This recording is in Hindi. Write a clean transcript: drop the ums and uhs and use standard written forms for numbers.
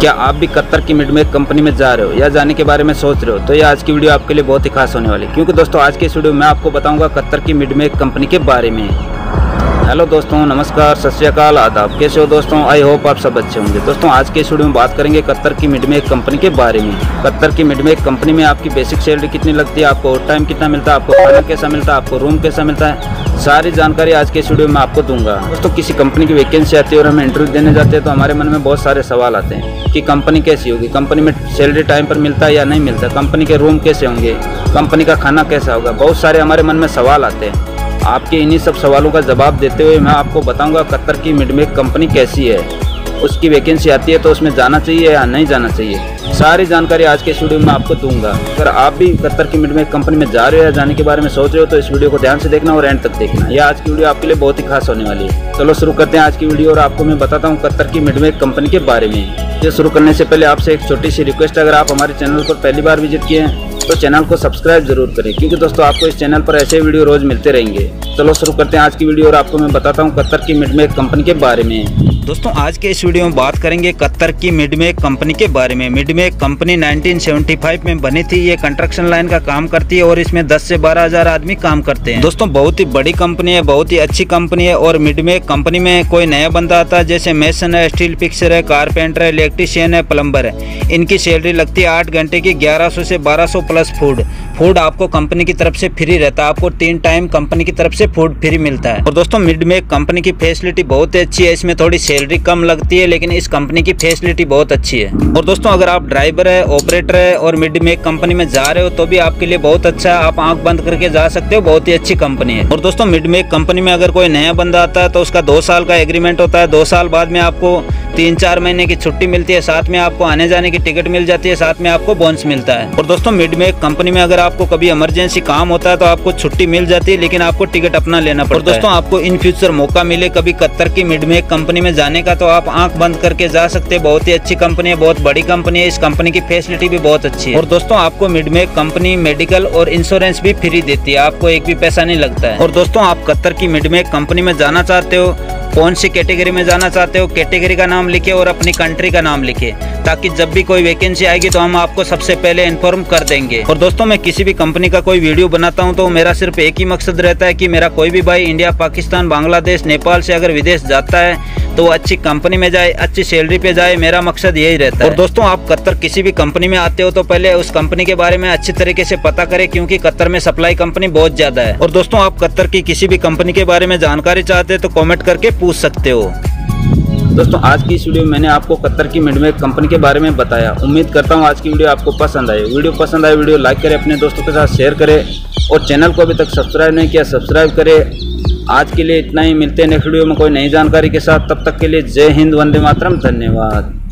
क्या आप भी कतर की मिडमेक कंपनी में जा रहे हो या जाने के बारे में सोच रहे हो, तो ये आज की वीडियो आपके लिए बहुत ही खास होने वाली है, क्योंकि दोस्तों आज के इस वीडियो में आपको बताऊंगा कतर की मिडमेक कंपनी के बारे में। हेलो दोस्तों, नमस्कार, सत श्री अकाल, आदाब। कैसे हो दोस्तों? आई होप आप सब अच्छे होंगे। दोस्तों आज के इस वीडियो में बात करेंगे कतर की मिडमेक कंपनी के बारे में। कतर की मिडमेक कंपनी में आपकी बेसिक सैलरी कितनी लगती है, आपको टाइम कितना मिलता है, आपको खाना कैसा मिलता है, आपको रूम कैसा मिलता है, सारी जानकारी आज के इस वीडियो में आपको दूंगा। दोस्तों किसी कंपनी की वैकेंसी आती है और हम इंटरव्यू देने जाते हैं तो हमारे मन में बहुत सारे सवाल आते हैं कि कंपनी कैसी होगी, कंपनी में सैलरी टाइम पर मिलता है या नहीं मिलता, कंपनी के रूम कैसे होंगे, कंपनी का खाना कैसा होगा, बहुत सारे हमारे मन में सवाल आते हैं। आपके इन्हीं सब सवालों का जवाब देते हुए मैं आपको बताऊंगा कतर की मिडमेक कंपनी कैसी है, उसकी वैकेंसी आती है तो उसमें जाना चाहिए या नहीं जाना चाहिए, सारी जानकारी आज के इस वीडियो में आपको दूंगा। अगर आप भी कतर की मिडमेक कंपनी में जा रहे हो या जाने के बारे में सोच रहे हो तो इस वीडियो को ध्यान से देखना और एंड तक देखना। यह आज की वीडियो आपके लिए बहुत ही खास होने वाली है। चलो शुरू करते हैं आज की वीडियो और आपको मैं बताता हूँ कतर की मिडमेक कंपनी के बारे में। ये शुरू करने से पहले आपसे एक छोटी सी रिक्वेस्ट है, अगर आप हमारे चैनल पर पहली बार विजिट किए हैं तो चैनल को सब्सक्राइब जरूर करें, क्योंकि दोस्तों आपको इस चैनल पर ऐसे वीडियो रोज मिलते रहेंगे। चलो शुरू करते हैं आज की वीडियो और आपको मैं बताता हूँ कतर की मिडमेक कंपनी के बारे में। दोस्तों आज के इस वीडियो में बात करेंगे कतर की मिडमेक कंपनी के बारे में। मिडमेक कंपनी 1975 में बनी थी। ये कंस्ट्रक्शन लाइन का काम करती है और इसमें 10 से 12 हजार आदमी काम करते हैं। दोस्तों बहुत ही बड़ी कंपनी है, बहुत ही अच्छी कंपनी है। और मिडमेक कंपनी में कोई नया बंदा आता है, जैसे मेसन है, स्टील फिक्सर है, कारपेंटर है, इलेक्ट्रीशियन है, प्लम्बर है, इनकी सैलरी लगती है 8 घंटे की 1100 से 1200 प्लस फूड आपको कंपनी की तरफ से फ्री रहता है। आपको 3 टाइम कंपनी की तरफ से फूड फ्री मिलता है। और दोस्तों मिडमेक कंपनी की फैसिलिटी बहुत ही अच्छी है। इसमें थोड़ी सैलरी कम लगती है लेकिन इस कंपनी की फैसिलिटी बहुत अच्छी है। और दोस्तों अगर आप ड्राइवर है, ऑपरेटर है और मिडमेक कंपनी में जा रहे हो तो भी आपके लिए बहुत अच्छा है, आप आंख बंद करके जा सकते हो, बहुत ही अच्छी कंपनी है। और दोस्तों मिडमेक कंपनी में अगर कोई नया बंदा आता है तो उसका 2 साल का एग्रीमेंट होता है। 2 साल बाद में आपको 3-4 महीने की छुट्टी मिलती है, साथ में आपको आने जाने की टिकट मिल जाती है, साथ में आपको बोनस मिलता है। और दोस्तों मिडमेक कंपनी में अगर आपको कभी इमरजेंसी काम होता है तो आपको छुट्टी मिल जाती है, लेकिन आपको टिकट अपना लेना पड़ता है। और दोस्तों आपको इन फ्यूचर मौका मिले कभी कतर की मिडमेक कंपनी में जाने का तो आप आंख बंद करके जा सकते हैं। बहुत ही अच्छी कंपनी है, बहुत बड़ी कंपनी है, इस कंपनी की फैसिलिटी भी बहुत अच्छी है। और दोस्तों आपको मिडमेक कंपनी मेडिकल और इंश्योरेंस भी फ्री देती है, आपको एक भी पैसा नहीं लगता है। और दोस्तों आप कतर की मिडमेक कंपनी में जाना चाहते हो, कौन सी कैटेगरी में जाना चाहते हो, कैटेगरी का नाम लिखे और अपनी कंट्री का नाम लिखे, ताकि जब भी कोई वैकेंसी आएगी तो हम आपको सबसे पहले इन्फॉर्म कर देंगे। और दोस्तों मैं किसी भी कंपनी का कोई वीडियो बनाता हूं तो मेरा सिर्फ एक ही मकसद रहता है कि मेरा कोई भी भाई इंडिया, पाकिस्तान, बांग्लादेश, नेपाल से अगर विदेश जाता है तो वो अच्छी कंपनी में जाए, अच्छी सैलरी पे जाए, मेरा मकसद यही रहता है। और दोस्तों आप कतर किसी भी कंपनी में आते हो तो पहले उस कंपनी के बारे में अच्छी तरीके से पता करें, क्योंकि कतर में सप्लाई कंपनी बहुत ज्यादा है। और दोस्तों आप कतर की किसी भी कंपनी के बारे में जानकारी चाहते हैं तो कमेंट करके पूछ सकते हो। दोस्तों आज की इस वीडियो में मैंने आपको कतर की मिडमेक कंपनी के बारे में बताया। उम्मीद करता हूँ आज की वीडियो आपको पसंद आए। वीडियो पसंद आए वीडियो लाइक करें, अपने दोस्तों के साथ शेयर करें और चैनल को अभी तक सब्सक्राइब नहीं किया सब्सक्राइब करें। आज के लिए इतना ही, मिलते हैं नेक्स्ट वीडियो में कोई नई जानकारी के साथ। तब तक के लिए जय हिंद, वंदे मातरम, धन्यवाद।